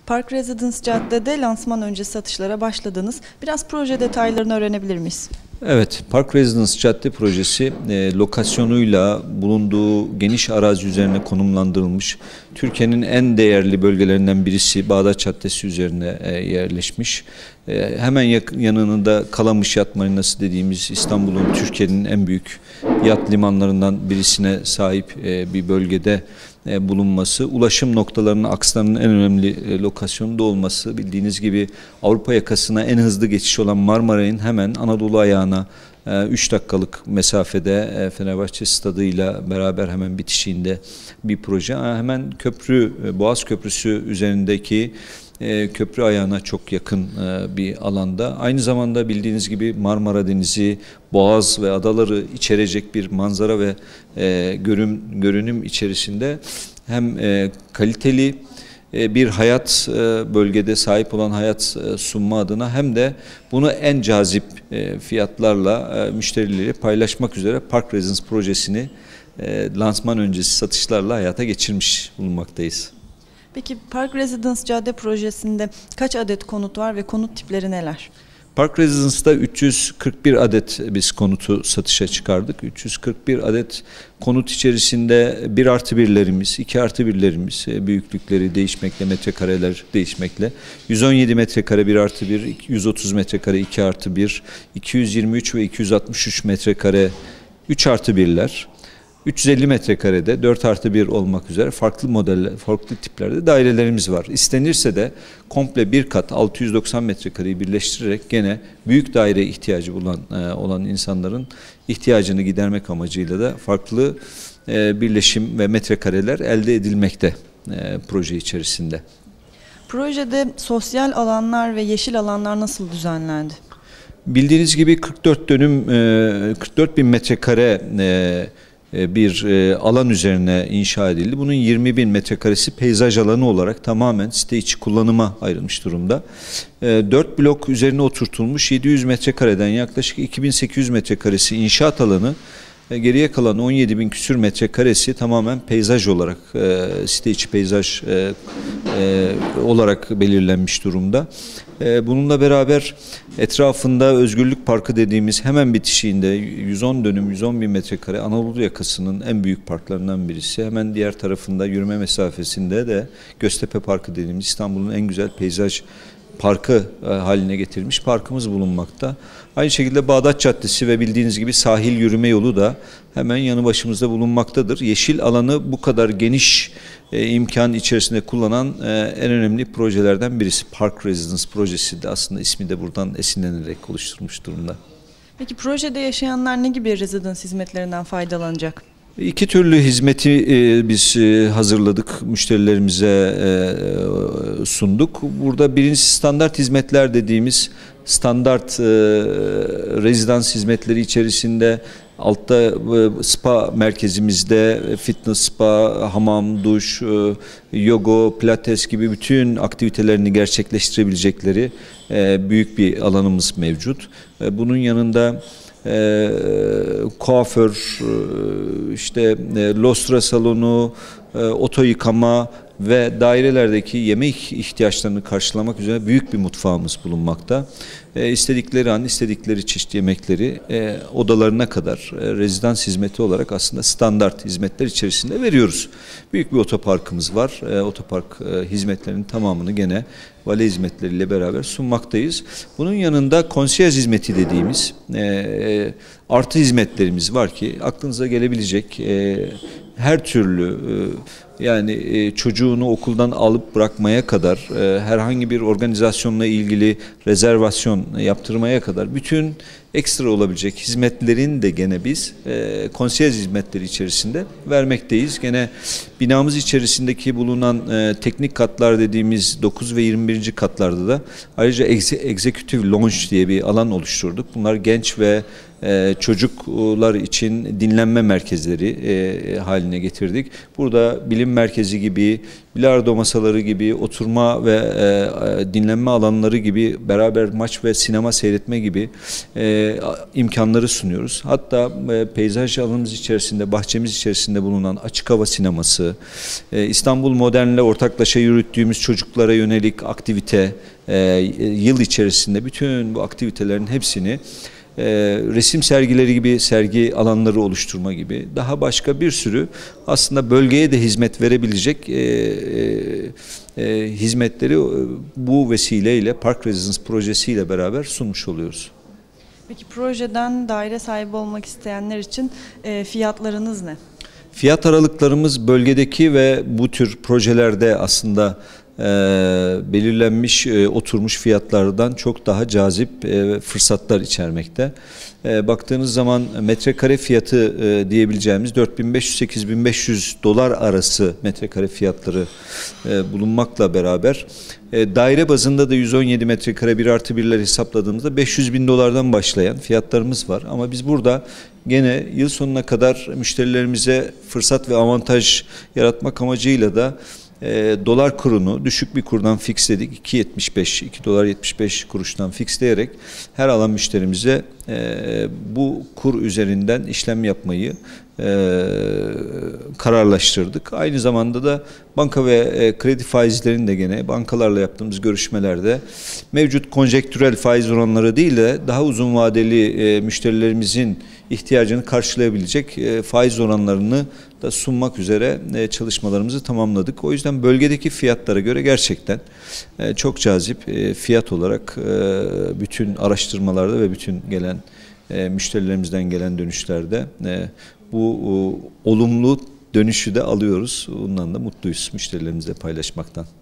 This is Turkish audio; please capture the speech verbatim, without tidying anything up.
Park Residence Cadde'de lansman öncesi satışlara başladınız. Biraz proje detaylarını öğrenebilir miyiz? Evet, Park Residence Cadde projesi e, lokasyonuyla bulunduğu geniş arazi üzerine konumlandırılmış. Türkiye'nin en değerli bölgelerinden birisi Bağdat Caddesi üzerine e, yerleşmiş. E, hemen yanında Kalamış Yat Marinası dediğimiz İstanbul'un, Türkiye'nin en büyük yat limanlarından birisine sahip e, bir bölgede e, bulunması, ulaşım noktalarının akslarının en önemli e, lokasyonunda olması, bildiğiniz gibi Avrupa yakasına en hızlı geçiş olan Marmaray'ın hemen Anadolu ayağına üç dakikalık mesafede Fenerbahçe stadıyla beraber hemen bitişiğinde bir proje. Hemen köprü, Boğaz Köprüsü üzerindeki köprü ayağına çok yakın bir alanda. Aynı zamanda bildiğiniz gibi Marmara Denizi, Boğaz ve adaları içerecek bir manzara ve görün, görünüm içerisinde hem kaliteli bir hayat bölgede sahip olan hayat sunma adına hem de bunu en cazip fiyatlarla müşterileriyle paylaşmak üzere Park Residence projesini lansman öncesi satışlarla hayata geçirmiş bulunmaktayız. Peki Park Residence Cadde projesinde kaç adet konut var ve konut tipleri neler? Park Residence'da üç yüz kırk bir adet biz konutu satışa çıkardık. üç yüz kırk bir adet konut içerisinde bir artı birlerimiz, iki artı birlerimiz, büyüklükleri değişmekle, metrekareler değişmekle, yüz on yedi metrekare bir artı bir, yüz otuz metrekare iki artı bir, iki yüz yirmi üç ve iki yüz altmış üç metrekare üç artı birler, üç yüz elli metrekarede dört artı bir olmak üzere farklı modeller, farklı tiplerde dairelerimiz var. İstenirse de komple bir kat altı yüz doksan metrekareyi birleştirerek gene büyük daire ihtiyacı bulan, e, olan insanların ihtiyacını gidermek amacıyla da farklı e, birleşim ve metrekareler elde edilmekte e, proje içerisinde. Projede sosyal alanlar ve yeşil alanlar nasıl düzenlendi? Bildiğiniz gibi kırk dört dönüm, e, kırk dört bin metrekare e, bir alan üzerine inşa edildi. Bunun yirmi bin metrekaresi peyzaj alanı olarak tamamen site içi kullanıma ayrılmış durumda. dört blok üzerine oturtulmuş yedi yüz metrekareden yaklaşık iki bin sekiz yüz metrekaresi inşaat alanı, geriye kalan on yedi bin küsür metrekaresi tamamen peyzaj olarak, site içi peyzaj olarak belirlenmiş durumda. Bununla beraber etrafında Özgürlük Parkı dediğimiz hemen bitişiğinde yüz on dönüm, yüz on bin metrekare Anadolu yakasının en büyük parklarından birisi. Hemen diğer tarafında yürüme mesafesinde de Göztepe Parkı dediğimiz İstanbul'un en güzel peyzaj parkı haline getirilmiş parkımız bulunmakta. Aynı şekilde Bağdat Caddesi ve bildiğiniz gibi sahil yürüme yolu da hemen yanı başımızda bulunmaktadır. Yeşil alanı bu kadar geniş e, imkan içerisinde kullanan e, en önemli projelerden birisi. Park Residence projesi de aslında ismi de buradan esinlenerek oluşturmuş durumda. Peki projede yaşayanlar ne gibi rezidans hizmetlerinden faydalanacak? İki türlü hizmeti e, biz e, hazırladık, müşterilerimize e, sunduk. Burada birincisi standart hizmetler dediğimiz standart e, rezidans hizmetleri içerisinde altta e, spa merkezimizde fitness spa, hamam, duş, e, yoga, pilates gibi bütün aktivitelerini gerçekleştirebilecekleri e, büyük bir alanımız mevcut. E, bunun yanında E, kuaför, e, işte e, lostra salonu, e, oto yıkama ve dairelerdeki yemek ihtiyaçlarını karşılamak üzere büyük bir mutfağımız bulunmakta. E, istedikleri an, istedikleri çeşit yemekleri e, odalarına kadar e, rezidans hizmeti olarak aslında standart hizmetler içerisinde veriyoruz. Büyük bir otoparkımız var. E, otopark e, hizmetlerinin tamamını gene vale hizmetleriyle beraber sunmaktayız. Bunun yanında konsiyerj hizmeti dediğimiz e, artı hizmetlerimiz var ki aklınıza gelebilecek e, her türlü e, yani e, çocuğunu okuldan alıp bırakmaya kadar e, herhangi bir organizasyonla ilgili rezervasyon yaptırmaya kadar bütün ekstra olabilecek hizmetlerin de gene biz e, konsiyerj hizmetleri içerisinde vermekteyiz. Gene binamız içerisindeki bulunan e, teknik katlar dediğimiz dokuz ve yirmi birinci katlarda da ayrıca Executive Lounge diye bir alan oluşturduk. Bunlar genç ve e, çocuklar için dinlenme merkezleri e, haline getirdik. Burada bilim merkezi gibi, bilardo masaları gibi, oturma ve e, dinlenme alanları gibi, beraber maç ve sinema seyretme gibi e, e, imkanları sunuyoruz. Hatta e, peyzaj alanımız içerisinde, bahçemiz içerisinde bulunan açık hava sineması, e, İstanbul Modern'le ortaklaşa yürüttüğümüz çocuklara yönelik aktivite, e, yıl içerisinde bütün bu aktivitelerin hepsini e, resim sergileri gibi sergi alanları oluşturma gibi daha başka bir sürü aslında bölgeye de hizmet verebilecek e, e, e, hizmetleri bu vesileyle Park Residence projesiyle beraber sunmuş oluyoruz. Peki projeden daire sahibi olmak isteyenler için e, fiyatlarınız ne? Fiyat aralıklarımız bölgedeki ve bu tür projelerde aslında e, belirlenmiş, e, oturmuş fiyatlardan çok daha cazip e, fırsatlar içermekte. E, baktığınız zaman metrekare fiyatı e, diyebileceğimiz dört bin beş yüz - sekiz bin beş yüz dolar arası metrekare fiyatları e, bulunmakla beraber e, daire bazında da yüz on yedi metrekare bir artı birler hesapladığımızda beş yüz bin dolardan başlayan fiyatlarımız var. Ama biz burada gene yıl sonuna kadar müşterilerimize fırsat ve avantaj yaratmak amacıyla da e, dolar kurunu düşük bir kurdan fixledik. iki yetmiş beş, iki dolar yetmiş beş kuruştan fixleyerek her alan müşterimize e, bu kur üzerinden işlem yapmayı e, kararlaştırdık. Aynı zamanda da banka ve e, kredi faizlerini de gene bankalarla yaptığımız görüşmelerde mevcut konjektürel faiz oranları değil de daha uzun vadeli e, müşterilerimizin ihtiyacını karşılayabilecek e, faiz oranlarını da sunmak üzere e, çalışmalarımızı tamamladık. O yüzden bölgedeki fiyatlara göre gerçekten e, çok cazip e, fiyat olarak e, bütün araştırmalarda ve bütün gelen e, müşterilerimizden gelen dönüşlerde e, bu o, olumlu dönüşü de alıyoruz. Bundan da mutluyuz müşterilerimizle paylaşmaktan.